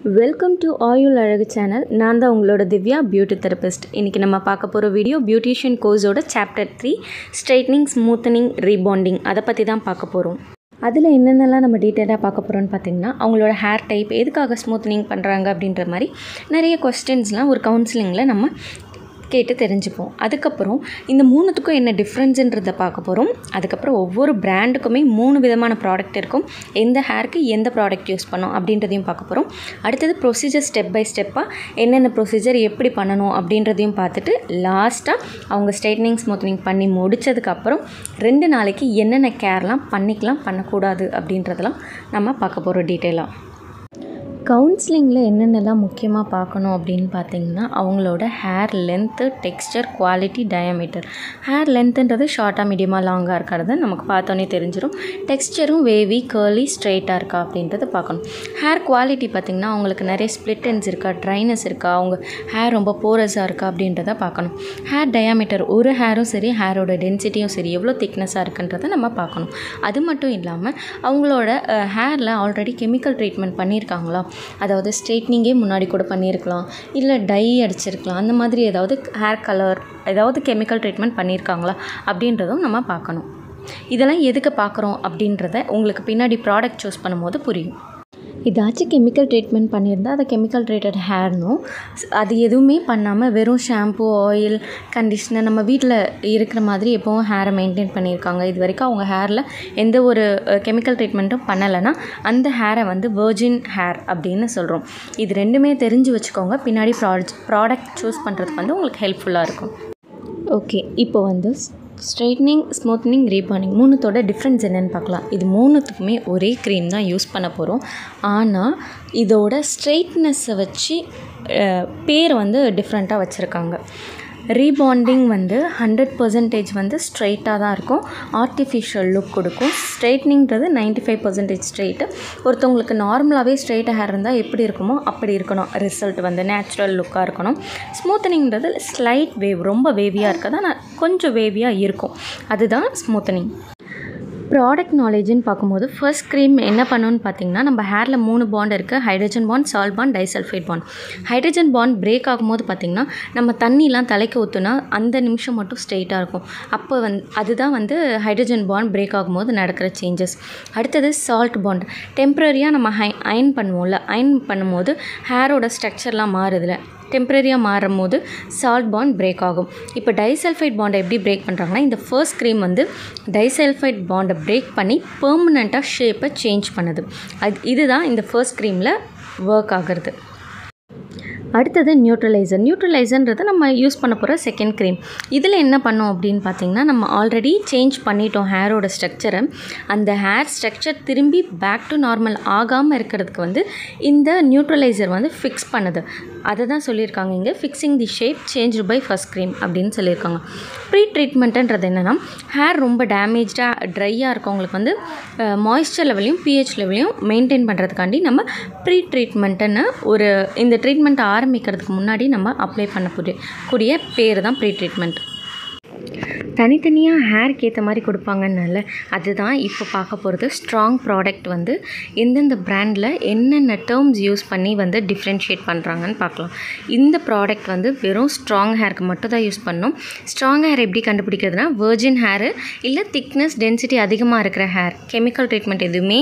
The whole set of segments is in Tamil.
வெல்கம் டு ஆயுள் அழகு சேனல். நான் தான் உங்களோட திவ்யா, பியூட்டி தெரபிஸ்ட். இன்றைக்கி நம்ம பார்க்க போகிற வீடியோ பியூட்டிஷியன் கோர்ஸோட சாப்டர் 3 ஸ்ட்ரைட்னிங், ஸ்மூத்தனிங், ரீபாண்டிங் அதை பற்றி தான் பார்க்க போகிறோம். அதில் என்னென்னலாம் நம்ம டீட்டெயிலாக பார்க்க போகிறோன்னு பார்த்திங்கன்னா, அவங்களோட ஹேர் டைப், எதுக்காக ஸ்மூத்தனிங் பண்ணுறாங்க அப்படின்ற மாதிரி நிறைய கொஸ்டின்ஸ்லாம் ஒரு கவுன்சிலிங்கில் நம்ம கேட்டு தெரிஞ்சுப்போம். அதுக்கப்புறம் இந்த மூணுத்துக்கும் என்ன டிஃப்ரென்ஸுன்றதை பார்க்க போகிறோம். அதுக்கப்புறம் ஒவ்வொரு பிராண்டுக்குமே 3 விதமான ப்ராடக்ட் இருக்கும். எந்த ஹேருக்கு எந்த ப்ராடக்ட் யூஸ் பண்ணோம் அப்படின்றதையும் பார்க்க போகிறோம். அடுத்தது ப்ரொசீஜர் ஸ்டெப் பை ஸ்டெப்பாக என்னென்ன ப்ரொசீஜர் எப்படி பண்ணணும் அப்படின்றதையும் பார்த்துட்டு லாஸ்ட்டாக அவங்க ஸ்ட்ரைட்னிங், ஸ்மூத்தனிங் பண்ணி முடித்ததுக்கப்புறம் 2 நாளைக்கு என்னென்ன கேர்லாம் பண்ணிக்கலாம், பண்ணக்கூடாது அப்படின்றதெல்லாம் நம்ம பார்க்க போகிறோம் டீட்டெயிலாக. கவுன்சிலிங்கில் என்னென்னலாம் முக்கியமாக பார்க்கணும் அப்படின்னு பார்த்திங்கன்னா, அவங்களோட hair length, texture, quality, diameter. Hair லென்த்துன்றது ஷார்ட்டாக, மீடியமாக, லாங்காக இருக்கிறது நமக்கு பார்த்தோன்னே தெரிஞ்சிடும். டெக்ஸ்சரும் வேவி, கேர்லி, ஸ்ட்ரெயிட்டாக இருக்கா அப்படின்றத பார்க்கணும். ஹேர் குவாலிட்டி பார்த்திங்கன்னா, அவங்களுக்கு நிறைய ஸ்ப்ளிட் எண்ட்ஸ் இருக்கா, ட்ரைனஸ் இருக்கா, அவங்க ஹேர் ரொம்ப போரஸாக இருக்கா அப்படின்றத பார்க்கணும். ஹேர் டயாமீட்டர், ஒரு ஹேரும் சரி, ஹேரோட டென்சிட்டியும் சரி, எவ்வளோ திக்னஸாக இருக்குன்றதை நம்ம பார்க்கணும். அது மட்டும் இல்லாமல் அவங்களோட ஹேரில் ஆல்ரெடி கெமிக்கல் ட்ரீட்மெண்ட் பண்ணியிருக்காங்களா, அதாவது ஸ்ட்ரைட்னிங்கே முன்னாடி கூட பண்ணியிருக்கலாம், இல்லை டை அடிச்சிருக்கலாம், அந்த மாதிரி ஏதாவது ஹேர் கலர், ஏதாவது கெமிக்கல் ட்ரீட்மெண்ட் பண்ணியிருக்காங்களா அப்படின்றதும் நம்ம பார்க்கணும். இதெல்லாம் எதுக்கு பார்க்குறோம் அப்படின்றத உங்களுக்கு பின்னாடி ப்ராடக்ட் சூஸ் பண்ணும்போது புரியும். ஏதாச்சும் கெமிக்கல் ட்ரீட்மெண்ட் பண்ணியிருந்தால் அதை கெமிக்கல் ட்ரீட்டட் ஹேர்னும், அது எதுவுமே பண்ணாமல் வெறும் ஷாம்பு, ஆயில், கண்டிஷ்னர் நம்ம வீட்டில் இருக்கிற மாதிரி எப்போவும் ஹேரை மெயின்டைன் பண்ணியிருக்காங்க, இது வரைக்கும் அவங்க ஹேரில் எந்த ஒரு கெமிக்கல் ட்ரீட்மெண்ட்டும் பண்ணலைன்னா அந்த ஹேரை வந்து வெர்ஜின் ஹேர் அப்படின்னு சொல்கிறோம். இது ரெண்டுமே தெரிஞ்சு வச்சுக்கோங்க. பின்னாடி ப்ராடக்ட் சூஸ் பண்ணுறதுக்கு வந்து உங்களுக்கு ஹெல்ப்ஃபுல்லாக இருக்கும். ஓகே, இப்போ வந்து ஸ்ட்ரைட்னிங், ஸ்மூத்தனிங், ரீபாண்டிங் மூணுத்தோட டிஃப்ரென்ஸ் என்னென்னு பார்க்கலாம். இது மூணுத்துக்குமே ஒரே க்ரீம் தான் யூஸ் பண்ண போகிறோம். ஆனால் இதோட ஸ்ட்ரெயிட்னஸை வச்சு பேர் வந்து டிஃப்ரெண்ட்டாக வச்சுருக்காங்க. ரீபாண்டிங் வந்து 100% வந்து ஸ்ட்ரெயிட்டாக தான் இருக்கும், ஆர்டிஃபிஷியல் லுக் கொடுக்கும். ஸ்ட்ரைட்னிங்கிறது 95% ஸ்ட்ரெயிட்டு. ஒருத்தவங்களுக்கு நார்மலாகவே ஸ்ட்ரெயிட் ஹேர் இருந்தால் எப்படி இருக்குமோ அப்படி இருக்கணும், ரிசல்ட் வந்து நேச்சுரல் லுக்காக இருக்கணும். ஸ்மூத்தனிங்கிறது ஸ்லைட் வேவ், ரொம்ப வேவியாக இருக்காது, ஆனால் கொஞ்சம் வேவியாக இருக்கும், அதுதான் ஸ்மூத்தனிங். ப்ராடக்ட் நாலேஜுன்னு பார்க்கும்போது ஃபர்ஸ்ட் க்ரீம் என்ன பண்ணணும்னு பார்த்திங்கன்னா, நம்ம ஹேரில் 3 பாண்ட் இருக்குது. Hydrogen bond, salt bond, disulphide bond. Hydrogen bond break ஆகும்போது பார்த்திங்கன்னா, நம்ம தண்ணிலாம் தலைக்கு ஊற்றுனா அந்த நிமிஷம் மட்டும் ஸ்ட்ரெயிட்டாக இருக்கும். அப்போ அதுதான் வந்து ஹைட்ரஜன் பாண்ட் பிரேக் ஆகும்போது நடக்கிற சேஞ்சஸ். அடுத்தது சால்ட் பாண்ட். டெம்ப்ரரியாக நம்ம அயன் பண்ணுவோம்ல, அயன் பண்ணும்போது ஹேரோட ஸ்ட்ரக்சர்லாம் மாறுதில்ல, டெம்ப்ரரியாக மாறும் போது சால்ட் பாண்ட் பிரேக் ஆகும். இப்போ டைசல்ஃபைட் பாண்டை எப்படி பிரேக் பண்ணுறாங்கன்னா, இந்த ஃபர்ஸ்ட் க்ரீம் வந்து டைசல்ஃபைட் பாண்டை பிரேக் பண்ணி பெர்மனண்ட்டாக ஷேப்பை சேஞ்ச் பண்ணுது. இதுதான் இந்த ஃபர்ஸ்ட் க்ரீமில் ஒர்க் ஆகிறது. அடுத்தது நியூட்ரலைசர். நியூட்ரலைசர்ன்றது நம்ம யூஸ் பண்ண போகிற செகண்ட் க்ரீம். இதில் என்ன பண்ணோம் அப்படின்னு பார்த்திங்கன்னா, நம்ம ஆல்ரெடி சேஞ்ச் பண்ணிட்டோம் ஹேரோட ஸ்ட்ரக்சரை. அந்த ஹேர் ஸ்ட்ரக்சர் திரும்பி பேக் டு நார்மல் ஆகாமல் இருக்கிறதுக்கு வந்து இந்த நியூட்ரலைசர் வந்து ஃபிக்ஸ் பண்ணுது. அதை தான் சொல்லியிருக்காங்க இங்கே, fixing the shape change by first cream அப்படின்னு சொல்லியிருக்காங்க. ப்ரீ ட்ரீட்மெண்ட்டுன்றது என்னென்னா, ஹேர் ரொம்ப டேமேஜாக ட்ரையாக இருக்கவங்களுக்கு வந்து மாய்ஸ்சர் லெவலையும் பிஹெச் லெவலையும் மெயின்டைன் பண்ணுறதுக்காண்டி நம்ம ப்ரீ ட்ரீட்மெண்ட்டுன்னு ஒரு இந்த ட்ரீட்மெண்ட் ஆரம்பிக்கிறதுக்கு முன்னாடி நம்ம அப்ளை பண்ணக்கூடிய பேர் தான் ப்ரீ ட்ரீட்மெண்ட். தனித்தனியாக ஹேருக்கு ஏற்ற மாதிரி கொடுப்பாங்கன்னால அதுதான் இப்போ பார்க்க போகிறது. ஸ்ட்ராங் ப்ராடக்ட் வந்து எந்தெந்த பிராண்டில் என்னென்ன டேர்ம்ஸ் யூஸ் பண்ணி வந்து டிஃப்ரென்ஷியேட் பண்ணுறாங்கன்னு பார்க்கலாம். இந்த ப்ராடக்ட் வந்து வெறும் ஸ்ட்ராங் ஹேருக்கு மட்டும் தான் யூஸ் பண்ணணும். ஸ்ட்ராங் ஹேர் எப்படி கண்டுபிடிக்கிறதுனா, வெர்ஜின் ஹேரு இல்லை திக்னஸ், டென்சிட்டி அதிகமாக இருக்கிற ஹேர், கெமிக்கல் ட்ரீட்மெண்ட் எதுவுமே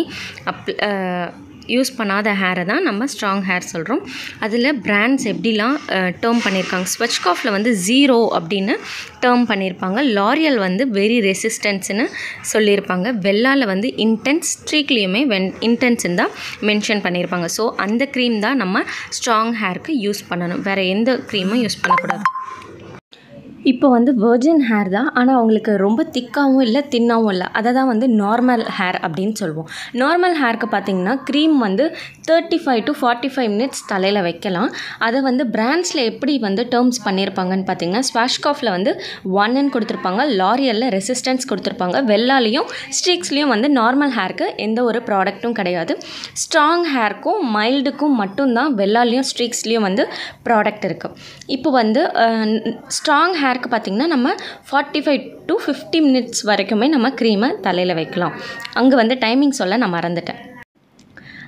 யூஸ் பண்ணாத ஹேரை தான் நம்ம ஸ்ட்ராங் ஹேர் சொல்கிறோம். அதில் பிராண்ட்ஸ் எப்படிலாம் டேர்ம் பண்ணியிருக்காங்க, ஸ்வெச்காஃபில் வந்து 0 அப்படின்னு டேர்ம் பண்ணியிருப்பாங்க. லாரியல் வந்து வெரி ரெசிஸ்டன்ஸ்னு சொல்லியிருப்பாங்க. வெல்லாவில் வந்து இன்டென்ஸ், ஸ்ட்ரீக்லேயுமே இன்டென்ஸ்ன்னு தான் மென்ஷன் பண்ணியிருப்பாங்க. ஸோ அந்த க்ரீம் தான் நம்ம ஸ்ட்ராங் ஹேருக்கு யூஸ் பண்ணணும், வேறு எந்த க்ரீமும் யூஸ் பண்ணக்கூடாது. இப்போ வந்து வெர்ஜின் ஹேர் தான், ஆனால் அவங்களுக்கு ரொம்ப திக்காகவும் இல்லை, தின்னாகவும் இல்லை, அதை தான் வந்து நார்மல் ஹேர் அப்படின்னு சொல்லுவோம். நார்மல் ஹேருக்கு பார்த்திங்கன்னா க்ரீம் வந்து 35 to 45 மினிட்ஸ் தலையில் வைக்கலாம். அதை வந்து பிராண்ட்ஸில் எப்படி வந்து டேர்ம்ஸ் பண்ணியிருப்பாங்கன்னு பார்த்திங்கன்னா, ஸ்வாஷ்காஃபில் வந்து 1ன்னு கொடுத்துருப்பாங்க, லாரியலில் ரெசிஸ்டன்ஸ் கொடுத்துருப்பாங்க, வெல்லாலையும் ஸ்ட்ரீக்ஸ்லேயும் வந்து நார்மல் ஹேருக்கு எந்த ஒரு ப்ராடக்ட்டும் கிடையாது. ஸ்ட்ராங் ஹேருக்கும் மைல்டுக்கும் மட்டும்தான் வெல்லாலையும் ஸ்ட்ரீக்ஸ்லேயும் வந்து ப்ராடக்ட் இருக்குது. இப்போ வந்து ஸ்ட்ராங் ஹேர் ஹேருக்கு பார்த்திங்கன்னா நம்ம 45 to 50 மினிட்ஸ் வரைக்குமே நம்ம க்ரீமை தலையில் வைக்கலாம். அங்கே வந்து டைமிங் சொல்ல நான் மறந்துட்டேன்.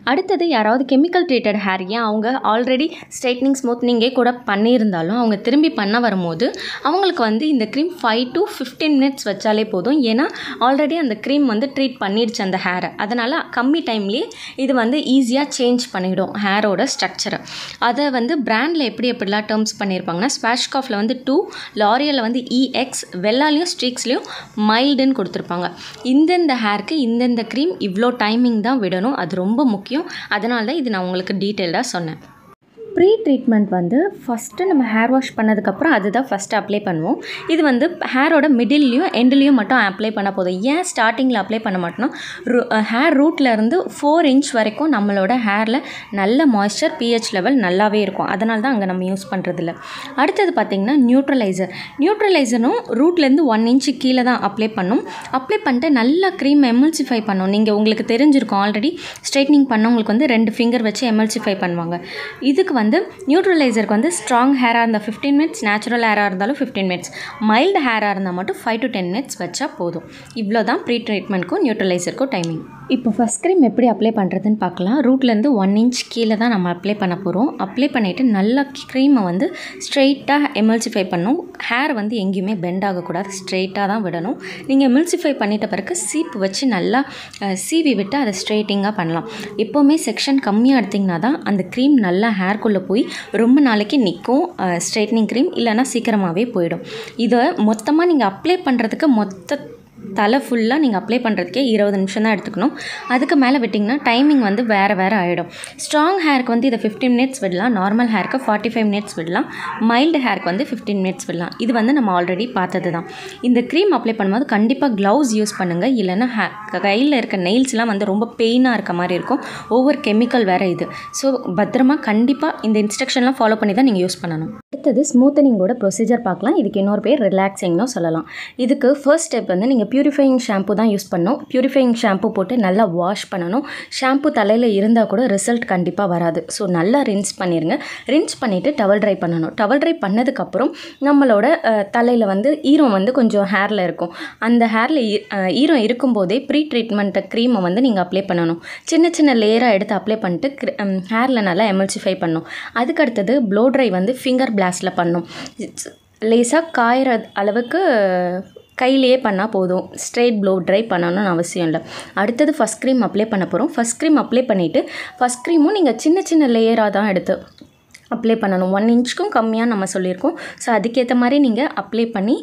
அடுத்தது யாராவது கெமிக்கல் ட்ரீட்டட் ஹேர் ஏன் அவங்க ஆல்ரெடி ஸ்ட்ரைட்னிங் ஸ்மூத்னிங்கே கூட பண்ணியிருந்தாலும் அவங்க திரும்பி பண்ண வரும்போது அவங்களுக்கு வந்து இந்த க்ரீம் 5 to 15 மினிட்ஸ் வச்சாலே போதும். ஏன்னா ஆல்ரெடி அந்த க்ரீம் வந்து ட்ரீட் பண்ணிடுச்சு அந்த ஹேரை. அதனால் கம்மி டைம்லேயே இது வந்து ஈஸியாக சேஞ்ச் பண்ணிவிடும் ஹேரோட ஸ்ட்ரக்சரை. அதை வந்து பிராண்டில் எப்படிலாம் டேர்ம்ஸ் பண்ணியிருப்பாங்கன்னா ஸ்வாஷ்காஃபில் வந்து 2, லாரியலில் வந்து EX, வெள்ளாலையும் ஸ்ட்ரீக்ஸ்லேயும் மைல்டுன்னு கொடுத்துருப்பாங்க. இந்தந்த ஹேருக்கு இந்தந்த க்ரீம் இவ்வளோ டைமிங் தான் விடணும். அது ரொம்ப முக்கியம். அதனால தான் இது நான் உங்களுக்கு டீட்டெயில்டாக சொன்னேன். ப்ரீ ட்ரீட்மெண்ட் வந்து ஃபஸ்ட்டு நம்ம ஹேர் வாஷ் பண்ணதுக்கப்புறம் அதுதான் ஃபஸ்ட்டு அப்ளை பண்ணுவோம். இது வந்து ஹேரோட மிடில்லையும் எண்ட்லேயும் மட்டும் அப்ளை பண்ண போதும். ஏன் ஸ்டார்டிங்கில் அப்ளை பண்ண மாட்டோம்னா ஹேர் ரூட்லேருந்து 4 inch வரைக்கும் நம்மளோட ஹேரில் நல்ல மாய்ஸ்சர் pH லெவல் நல்லாவே இருக்கும். அதனால தான் அங்கே நம்ம யூஸ் பண்ணுறதில்ல. அடுத்தது பார்த்திங்கன்னா நியூட்ரலைசரும் ரூட்லேருந்து 1 inch கீழே தான் அப்ளை பண்ணும். அப்ளை பண்ணிட்டு நல்லா க்ரீம் எமல்சிஃபை பண்ணும். நீங்கள் உங்களுக்கு தெரிஞ்சிருக்கும் ஆல்ரெடி ஸ்ட்ரைட்னிங் பண்ணவங்களுக்கு வந்து 2 ஃபிங்கர் வச்சு எமல்சிஃபை பண்ணுவாங்க. இதுக்கு வந்து நியூட்ரலைசருக்கு வந்து ஸ்ட்ராங் ஹேராக இருந்தால் 15 மினிட்ஸ், நேச்சுரல் ஹேராக இருந்தாலும் 15 மினிட்ஸ், மைல்டு ஹேராக இருந்தால் மட்டும் 5 to 10 மினிட்ஸ் வச்சா போதும். இவ்வளோ தான் ப்ரீ ட்ரீட்மெண்ட்க்கும் நியூட்ரலைசருக்கும் டைமிங். இப்போ ஃபஸ்ட் க்ரீம் எப்படி அப்ளை பண்ணுறதுன்னு பார்க்கலாம். ரூட்லேருந்து 1 inch கீழே தான் நம்ம அப்ளை பண்ண போகிறோம். அப்ளை பண்ணிவிட்டு நல்லா க்ரீமை வந்து ஸ்ட்ரெயிட்டாக எமல்சிஃபை பண்ணணும். ஹேர் வந்து எங்கேயுமே பெண்ட் ஆகக்கூடாது, ஸ்ட்ரெயிட்டாக தான் விடணும். நீங்கள் எமல்சிஃபை பண்ணிட்ட பிறகு சீப்பு வச்சு நல்லா சீவி விட்டு அதை ஸ்ட்ரெயிட்டிங்காக பண்ணலாம். எப்போவுமே செக்ஷன் கம்மியாக எடுத்திங்கன்னா தான் அந்த க்ரீம் நல்லா ஹேர்க்குள்ளே போய் ரொம்ப நாளைக்கு நிற்கும். ஸ்ட்ரைட்னிங் க்ரீம் இல்லைனா சீக்கிரமாகவே போயிடும். இதை மொத்தமாக நீங்கள் அப்ளை பண்ணுறதுக்கு தலை ஃபுல்லாக நீங்கள் அப்ளை பண்ணுறதுக்கே 20 நிமிஷம் தான் எடுத்துக்கணும். அதுக்கு மேலே விட்டிங்கன்னா டைமிங் வந்து வேறு ஆகிடும். ஸ்ட்ராங் ஹேருக்கு வந்து இதை 15 மினிட்ஸ் விடலாம், நார்மல் ஹேருக்கு 45 மினிட்ஸ் விடலாம், மைல்டு ஹேருக்கு வந்து 15 மினிட்ஸ் விடலாம். இது வந்து நம்ம ஆல்ரெடி பார்த்தது தான். இந்த க்ரீம் அப்ளை பண்ணும்போது கண்டிப்பாக க்ளவுஸ் யூஸ் பண்ணுங்கள். இல்லைன்னா கையில் இருக்க நெயில்ஸ்லாம் வந்து ரொம்ப பெயினாக இருக்க மாதிரி இருக்கும். ஓவர் கெமிக்கல் வேறு இது. ஸோ பத்திரமா கண்டிப்பாக இந்த இன்ஸ்ட்ரக்ஷன்லாம் ஃபாலோ பண்ணி தான் நீங்கள் யூஸ் பண்ணணும். அடுத்தது ஸ்மூத்தனிங்கோட ப்ரொசீஜர் பார்க்கலாம். இதுக்கு இன்னொரு பேர் ரிலாக்ஸிங்னு சொல்லலாம். இதுக்கு ஃபர்ஸ்ட் ஸ்டெப் வந்து நீங்கள் பியூரிஃபையிங் ஷாம்பு தான் யூஸ் பண்ணணும். பியூரிஃபையிங் ஷாம்பு போட்டு நல்லா வாஷ் பண்ணணும். ஷாம்பு தலையில் இருந்தால் கூட ரிசல்ட் கண்டிப்பாக வராது. ஸோ நல்லா ரின்ஸ் பண்ணிடுங்க. ரின்ஸ் பண்ணிவிட்டு டவல் ட்ரை பண்ணணும். டவல் ட்ரை பண்ணதுக்கப்புறம் நம்மளோட தலையில் வந்து ஈரம் வந்து கொஞ்சம் ஹேரில் இருக்கும். அந்த ஹேரில் ஈரம் இருக்கும்போதே ப்ரீ ட்ரீட்மெண்ட் க்ரீமை வந்து நீங்கள் அப்ளை பண்ணணும். சின்ன லேயராக எடுத்து அப்ளை பண்ணிட்டு ஹேரில் நல்லா எமல்சிஃபை பண்ணணும். அதுக்கடுத்தது ப்ளோ ட்ரை வந்து ஃபிங்கர் பிளாஸ்டில் பண்ணணும். லேசாக காயிற அளவுக்கு கையிலேயே பண்ணால் போதும். ஸ்ட்ரெயிட் ப்ளோ ட்ரை பண்ணணும்னு அவசியம் இல்லை. அடுத்தது ஃபஸ்ட் க்ரீம் அப்ளை பண்ண போகிறோம். ஃபஸ்ட் க்ரீம் அப்ளை பண்ணிவிட்டு ஃபஸ்ட் க்ரீமும் நீங்கள் சின்ன லேயராக தான் எடுத்து அப்ளை பண்ணணும். 1 inchக்கும் கம்மியாக நம்ம சொல்லியிருக்கோம். ஸோ அதுக்கேற்ற மாதிரி நீங்கள் அப்ளை பண்ணி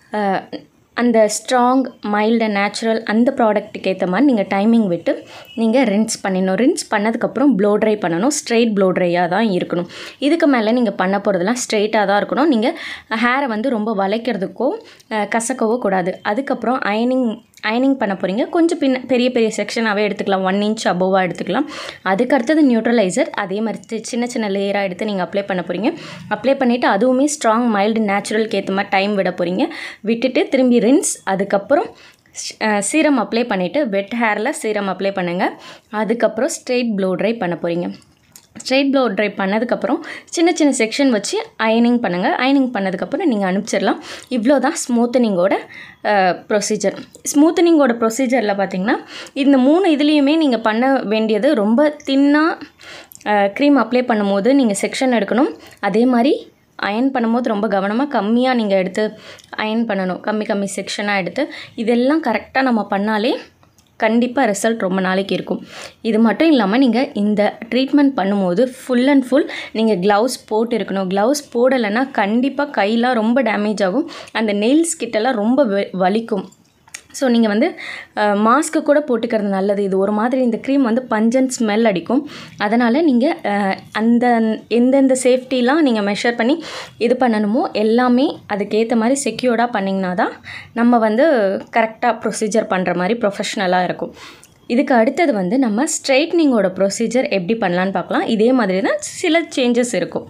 அந்த ஸ்ட்ராங் மைல்டு நேச்சுரல் அந்த ப்ராடக்ட்டுக்கு ஏற்ற மாதிரி நீங்கள் டைமிங் விட்டு நீங்கள் ரின்ஸ் பண்ணிடணும். ரின்ஸ் பண்ணதுக்கப்புறம் ப்ளோ ட்ரை பண்ணணும். ஸ்ட்ரெயிட் ப்ளோ ட்ரையாக தான் இருக்கணும். இதுக்கு மேலே நீங்கள் பண்ண போகிறதுலாம் ஸ்ட்ரெயிட்டாக தான் இருக்கணும். நீங்கள் ஹேரை வந்து ரொம்ப வளைக்கிறதுக்கோ கசக்கவோ கூடாது. அதுக்கப்புறம் அயனிங் பண்ண போகிறீங்க. கொஞ்சம் பெரிய செக்ஷனாகவே எடுத்துக்கலாம். 1 inch அபோவாக எடுத்துக்கலாம். அதுக்கு அடுத்தது நியூட்ரலைசர் அதே மாதிரி சின்ன லேயராக எடுத்து நீங்கள் அப்ளை பண்ண போகிறீங்க. அப்ளை பண்ணிவிட்டு அதுவுமே ஸ்ட்ராங் மைல்டு நேச்சுரலுக்கு ஏற்ற மாதிரி டைம் விட போகிறீங்க. விட்டுட்டு திரும்பி ரின்ஸ், அதுக்கப்புறம் சீரம் அப்ளை பண்ணிவிட்டு வெட் ஹேரில் சீரம் அப்ளை பண்ணுங்கள். அதுக்கப்புறம் ஸ்ட்ரெயிட் ப்ளோ ட்ரை பண்ண போகிறீங்க. ஸ்ட்ரெயிட் ப்ளோ ட்ரை பண்ணதுக்கப்புறம் சின்ன செக்ஷன் வச்சு அயனிங் பண்ணுங்கள். அயனிங் பண்ணதுக்கப்புறம் நீங்கள் அனுப்பிச்சிடலாம். இவ்வளோ தான் ஸ்மூத்தனிங்கோட ப்ரொசீஜர். ஸ்மூத்தனிங்கோட ப்ரொசீஜரில் பார்த்திங்கன்னா இந்த 3 இதுலேயுமே நீங்கள் பண்ண வேண்டியது ரொம்ப தின்னாக க்ரீம் அப்ளை பண்ணும்போது நீங்கள் செக்ஷன் எடுக்கணும். அதே மாதிரி அயன் பண்ணும்போது ரொம்ப கவனமாக கம்மியாக நீங்கள் எடுத்து அயன் பண்ணணும். கம்மி செக்ஷனாக எடுத்து இதெல்லாம் கரெக்டாக நம்ம பண்ணாலே கண்டிப்பாக ரிசல்ட் ரொம்ப நாளைக்கு இருக்கும். இது மட்டும் இல்லாமல் நீங்கள் இந்த ட்ரீட்மெண்ட் பண்ணும்போது ஃபுல் அண்ட் ஃபுல் நீங்கள் க்ளவுஸ் போட்டு இருக்கணும். க்ளவுஸ் போடலைன்னா கண்டிப்பாக கையெலாம் ரொம்ப டேமேஜ் ஆகும். அந்த நெயில்ஸ் கிட்டலாம் ரொம்ப வலிக்கும். ஸோ நீங்கள் வந்து மாஸ்க்கு கூட போட்டுக்கிறது நல்லது. இது ஒரு மாதிரி இந்த க்ரீம் வந்து பஞ்சன்ட் ஸ்மெல் அடிக்கும். அதனால் நீங்கள் எந்தெந்த சேஃப்டிலாம் நீங்கள் மெஷர் பண்ணி இது பண்ணணுமோ எல்லாமே அதுக்கேற்ற மாதிரி செக்யூர்டாக பண்ணிங்கன்னா தான் நம்ம வந்து கரெக்டாக ப்ரொசீஜர் பண்ணுற மாதிரி ப்ரொஃபஷ்னலாக இருக்கும். இதுக்கு அடுத்தது வந்து நம்ம ஸ்ட்ரைட்னிங்கோட ப்ரொசீஜர் எப்படி பண்ணலான்னு பார்க்கலாம். இதே மாதிரி தான் சில சேஞ்சஸ் இருக்கும்.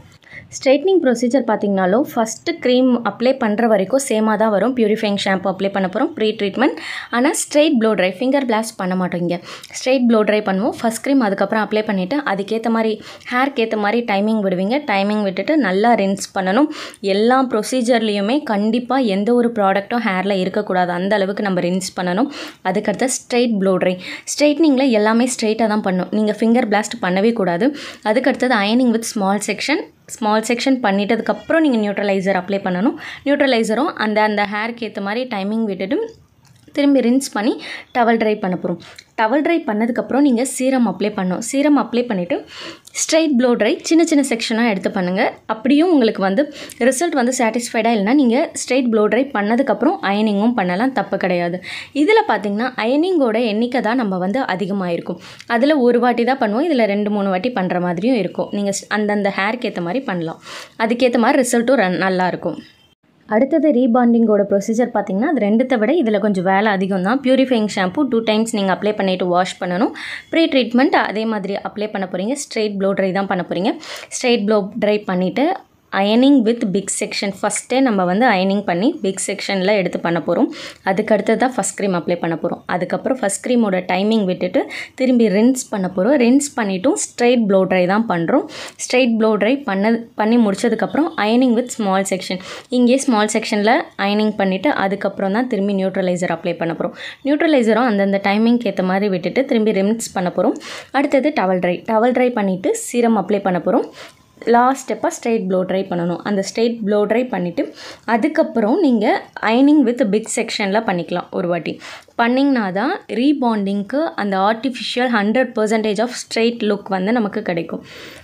ஸ்ட்ரைட்னிங் ப்ரொசீஜர் பார்த்திங்கனாலும் ஃபஸ்ட்டு க்ரீம் அப்ளை பண்ணுற வரைக்கும் சேமாக தான் வரும். பியூரிஃபைங் ஷாம்பு அப்ளை பண்ண போகிறோம், ப்ரீ ட்ரீட்மெண்ட். ஆனால் straight blow dry, finger blast பண்ண மாட்டோம். இங்கே ஸ்ட்ரெயிட் ப்ளோ ட்ரை பண்ணுவோம். ஃபஸ்ட் க்ரீம் அதுக்கப்புறம் அப்ளை பண்ணிவிட்டு அதுக்கேற்ற மாதிரி ஹேர்க்கு ஏற்ற மாதிரி டைமிங் விடுவீங்க. டைமிங் விட்டுட்டு நல்லா ரின்ஸ் பண்ணணும். எல்லா ப்ரொசீஜர்லேயுமே கண்டிப்பாக எந்த ஒரு ப்ராடக்ட்டும் ஹேரில் இருக்கக்கூடாது. அந்த அளவுக்கு நம்ம ரின்ஸ் பண்ணணும். அதுக்கடுத்து ஸ்ட்ரெயிட் ப்ளோ ட்ரை. ஸ்ட்ரைட்னிங்கில் எல்லாமே ஸ்ட்ரெயிட்டாக தான் பண்ணணும். நீங்கள் ஃபிங்கர் பிளாஸ்ட் பண்ணவே கூடாது. அதுக்கடுத்தது அயனிங் வித் ஸ்மால் செக்ஷன் பண்ணிட்டதுக்கப்புறம் நீங்கள் நியூட்ரலைசர் அப்ளை பண்ணணும். நியூட்ரலைசரும் அந்த ஹேருக்கு ஏற்ற மாதிரி டைமிங் விட்டுட்டு திரும்பி ரின்ஸ் பண்ணி டவல் ட்ரை பண்ண போகிறோம். டவல் ட்ரை பண்ணதுக்கப்புறம் நீங்கள் சீரம் அப்ளை பண்ணணும். சீரம் அப்ளை பண்ணிவிட்டு ஸ்ட்ரைட் ப்ளோ ட்ரை சின்ன சின்ன செக்ஷனாக எடுத்து பண்ணுங்கள். அப்படியும் உங்களுக்கு ரிசல்ட் சாட்டிஸ்ஃபைடாக இல்லைனா நீங்கள் ஸ்ட்ரைட் ப்ளோ ட்ரை பண்ணதுக்கப்புறம் அயனிங்கும் பண்ணலாம், தப்பு கிடையாது. இதில் பார்த்திங்கன்னா அயனிங்கோட எண்ணிக்கை தான் நம்ம அதிகமாக இருக்கும். அதில் ஒரு வாட்டி தான் பண்ணுவோம், இதில் 2-3 வாட்டி பண்ணுற மாதிரியும் இருக்கும். நீங்கள் அந்தந்த ஹேருக்கு ஏற்ற மாதிரி பண்ணலாம். அதுக்கேற்ற மாதிரி ரிசல்ட்டும் நல்லாயிருக்கும். அடுத்தது ரீபாண்டிங்கோட ப்ரொசீஜர் பார்த்திங்கன்னா அது 2த்தை விட இதில் கொஞ்சம் வேலை அதிகம் தான். பியூரிஃபைங் ஷாம்பு 2 டைம்ஸ் நீங்கள் அப்ளை பண்ணிவிட்டு வாஷ் பண்ணணும். ப்ரீ ட்ரீட்மெண்ட் அதே மாதிரி அப்ளை பண்ண போகிறீங்க. ஸ்ட்ரெயிட் ப்ளோ ட்ரை தான் பண்ண போகிறீங்க. ஸ்ட்ரெயிட் ப்ளோ ட்ரை பண்ணிவிட்டு அயனிங் வித் பிக் செக்ஷன் ஃபஸ்ட்டே நம்ம அயனிங் பண்ணி பிக் செக்ஷனில் எடுத்து பண்ண போகிறோம். அதுக்கடுத்து தான் ஃபஸ்ட் க்ரீம் அப்ளை பண்ண போகிறோம். அதுக்கப்புறம் ஃபஸ்ட் க்ரீமோட டைமிங் விட்டுட்டு திரும்பி ரின்ஸ் பண்ண போகிறோம். ரின்ஸ் பண்ணிவிட்டும் ஸ்ட்ரெயிட் ப்ளோ ட்ரை தான் பண்ணுறோம். ஸ்ட்ரெயிட் ப்ளோ ட்ரை பண்ணி முடிச்சதுக்கப்புறம் அயனிங் வித் ஸ்மால் செக்ஷன். இங்கே ஸ்மால் செக்ஷனில் அயனிங் பண்ணிவிட்டு அதுக்கப்புறம் தான் திரும்பி நியூட்ரலைசர் அப்ளை பண்ண போகிறோம். நியூட்ரலைசரும் அந்தந்த டைமிங்க்கு ஏற்ற மாதிரி விட்டுட்டு திரும்பி ரின்ஸ் பண்ண போகிறோம். அடுத்தது டவல் ட்ரை பண்ணிவிட்டு சீரம் அப்ளை பண்ண போகிறோம். லாஸ்ட் ஸ்டெப்பாக ஸ்ட்ரெயிட் ப்ளோ ட்ரை பண்ணணும். அந்த ஸ்ட்ரெயிட் ப்ளோ ட்ரை பண்ணிவிட்டு அதுக்கப்புறம் நீங்கள் அயனிங் வித் பிக் செக்ஷனில் பண்ணிக்கலாம். ஒரு வாட்டி பண்ணிங்கன்னா தான் ரீபாண்டிங்க்கு அந்த ஆர்டிஃபிஷியல் 100% ஆஃப் ஸ்ட்ரெயிட் லுக் நமக்கு கிடைக்கும்.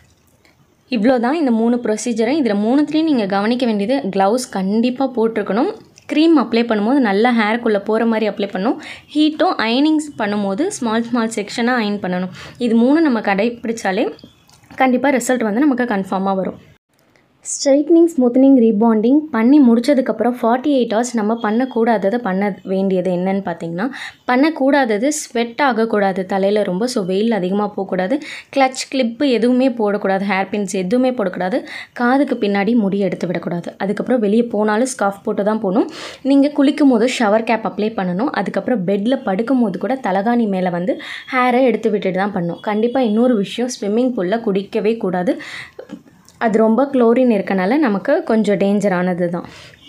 இவ்வளோ தான் இந்த 3 ப்ரொசீஜரும். இதில் 3த்துலேயும் நீங்கள் கவனிக்க வேண்டியது க்ளவுஸ் கண்டிப்பாக போட்டிருக்கணும். க்ரீம் அப்ளை பண்ணும்போது நல்லா ஹேருக்குள்ளே போகிற மாதிரி அப்ளை பண்ணணும். ஹீட்டும் அயனிங்ஸ் பண்ணும்போது ஸ்மால் செக்ஷனாக அயன் பண்ணணும். இது 3 நம்ம கடைப்பிடிச்சாலே கண்டிப்பாக ரிசல்ட் நமக்கு கன்ஃபார்மாக வரும். ஸ்ட்ரைட்னிங், ஸ்மூத்தனிங், ரீபாண்டிங் பண்ணி முடிச்சதுக்கப்புறம் 48 ஹவர்ஸ் நம்ம பண்ணக்கூடாததை பண்ண வேண்டியது என்னன்னு பார்த்திங்கன்னா, பண்ணக்கூடாதது ஸ்வெட் ஆகக்கூடாது தலையில் ரொம்ப. ஸோ வெயில் அதிகமாக போகக்கூடாது. கிளச் கிளிப்பு எதுவுமே போடக்கூடாது. ஹேர் பின்ஸ் எதுவுமே போடக்கூடாது. காதுக்கு பின்னாடி முடி எடுத்து விடக்கூடாது. அதுக்கப்புறம் வெளியே போனாலும் ஸ்கார்ஃப் போட்டு தான் போகணும். நீங்கள் குளிக்கும் போது ஷவர் கேப் அப்ளை பண்ணணும். அதுக்கப்புறம் பெட்டில் படுக்கும் போது கூட தலகாணி மேலே ஹேரை எடுத்து விட்டுட்டு தான் பண்ணணும். கண்டிப்பாக இன்னொரு விஷயம், ஸ்விம்மிங் பூலில் குடிக்கவே கூடாது. அது ரொம்ப குளோரின் இருக்கனால நமக்கு கொஞ்சம் டேஞ்சரானது தான்.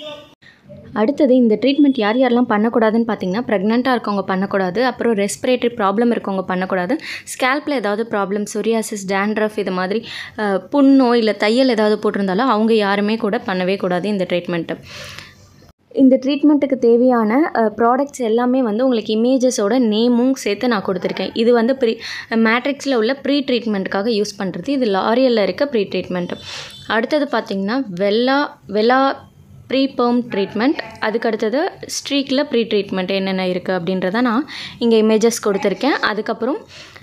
அடுத்தது இந்த ட்ரீட்மெண்ட் யாரெல்லாம் பண்ணக்கூடாதுன்னு பார்த்திங்கன்னா, ப்ரெக்னெண்ட்டாக இருக்கவங்க பண்ணக்கூடாது. அப்புறம் ரெஸ்பிரேட்டரி ப்ராப்ளம் இருக்கவங்க பண்ணக்கூடாது. ஸ்கேல்பில் ஏதாவது ப்ராப்ளம், சொரியாசிஸ், டேண்ட்ரஃப் இது மாதிரி புண்ணோ இல்லை தையல் ஏதாவது போட்டிருந்தாலும் அவங்க யாருமே கூட பண்ணவே கூடாது இந்த ட்ரீட்மெண்ட்டு. இந்த ட்ரீட்மெண்ட்டுக்கு தேவையான ப்ராடக்ட்ஸ் எல்லாமே உங்களுக்கு இமேஜஸோட நேமும் சேர்த்து நான் கொடுத்துருக்கேன். இது மேட்ரிக்ஸில் உள்ள ப்ரீ ட்ரீட்மெண்ட்டுக்காக யூஸ் பண்ணுறது. இது லாரியலில் இருக்க ப்ரீ ட்ரீட்மெண்ட்டு. அடுத்தது பார்த்திங்கன்னா வெலா ப்ரீ பெர்ம் ட்ரீட்மெண்ட். அதுக்கடுத்தது ஸ்ட்ரீக்கில் ப்ரீ ட்ரீட்மெண்ட் என்னென்ன இருக்குது அப்படின்றத நான் இங்கே இமேஜஸ் கொடுத்துருக்கேன். அதுக்கப்புறம்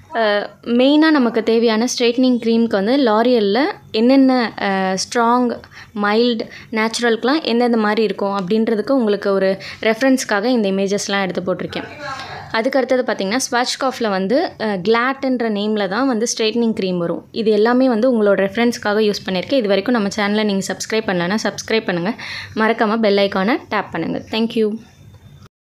மெயினாக நமக்கு தேவையான ஸ்ட்ரைட்னிங் க்ரீமுக்கு லாரியலில் என்னென்ன ஸ்ட்ராங், மைல்டு, நேச்சுரலுக்கெலாம் எந்தெந்த மாதிரி இருக்கும் அப்படின்றதுக்கு உங்களுக்கு ஒரு ரெஃபரன்ஸ்க்காக இந்த இமேஜஸ்லாம் எடுத்து போட்டிருக்கேன். அதுக்கடுத்தது பார்த்திங்கன்னா, ஸ்வாட்ச்காஃபில் கிளாட்ன்ற நேமில் தான் ஸ்ட்ரைட்னிங் க்ரீம் வரும். இது எல்லாமே உங்களோட ரெஃபரன்ஸ்க்காக யூஸ் பண்ணியிருக்கேன். இது வரைக்கும் நம்ம சேனலை நீங்கள் சப்ஸ்கிரைப் பண்ணலன்னா சப்ஸ்கிரைப் பண்ணுங்கள். மறக்காமல் பெல் ஐக்கானை டேப் பண்ணுங்கள். தேங்க்யூ.